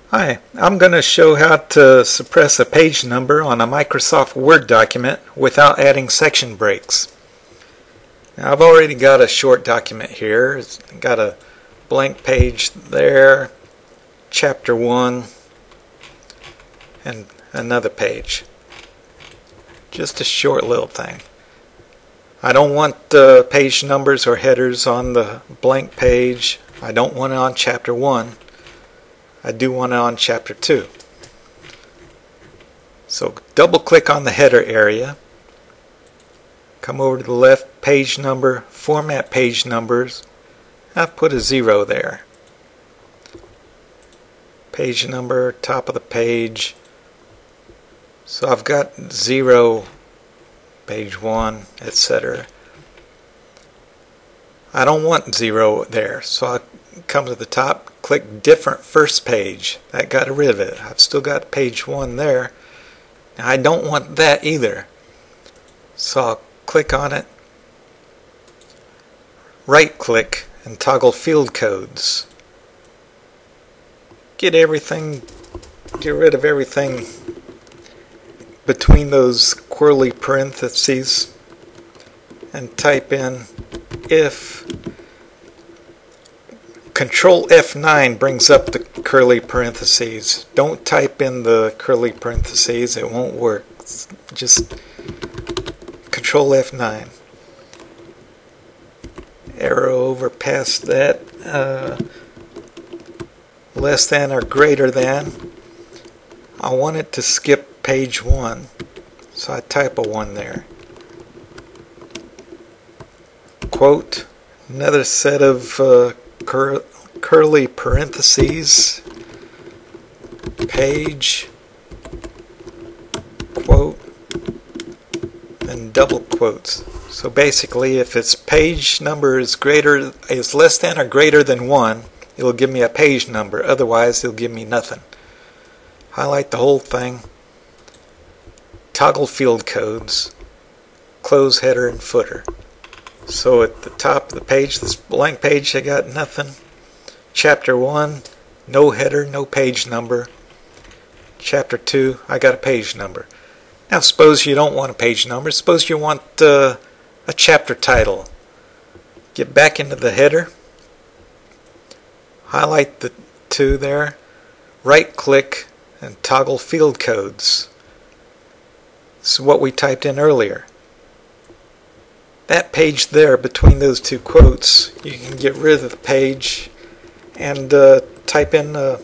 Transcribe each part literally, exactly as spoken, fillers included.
Hi, I'm going to show how to suppress a page number on a Microsoft Word document without adding section breaks. Now, I've already got a short document here. It's got a blank page there, chapter one, and another page. Just a short little thing. I don't want uh, page numbers or headers on the blank page. I don't want it on chapter one. I do want it on chapter two. So double click on the header area. Come over to the left, page number, format page numbers. I've put a zero there. Page number, top of the page. So I've got zero, page one, et cetera. I don't want zero there, so I come to the top, click different first page. That got rid of it. I've still got page one there. Now, I don't want that either. So I'll click on it, right click, and toggle field codes. Get everything, get rid of everything between those curly parentheses and type in if. Control F nine brings up the curly parentheses. Don't type in the curly parentheses, it won't work. Just Control F nine. Arrow over past that. Uh, less than or greater than. I want it to skip page one, so I type a one there. Quote, another set of uh, Cur curly parentheses, page, quote, and double quotes. So basically, if its page number is greater is less than or greater than one, it'll give me a page number. Otherwise, it'll give me nothing. Highlight the whole thing. Toggle field codes. Close header and footer. So at the top of the page, this blank page, I got nothing. Chapter one, no header, no page number. Chapter two, I got a page number. Now suppose you don't want a page number. Suppose you want uh, a chapter title. Get back into the header. Highlight the two there. Right click and toggle field codes. This is what we typed in earlier. That page there between those two quotes, you can get rid of the page and uh, type in uh,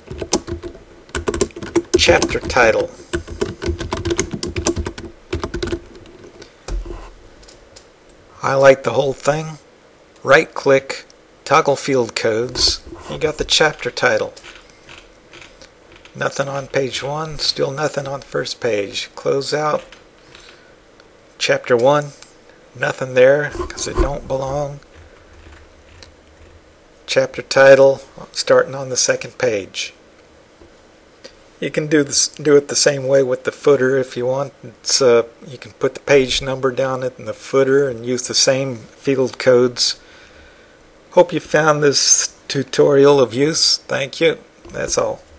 chapter title. Highlight the whole thing, right click, toggle field codes, you got the chapter title. Nothing on page one, still nothing on first page. Close out, chapter one. Nothing there because it don't belong. Chapter title starting on the second page. You can do this, do it the same way with the footer if you want. It's, uh, you can put the page number down in the footer and use the same field codes. Hope you found this tutorial of use. Thank you. That's all.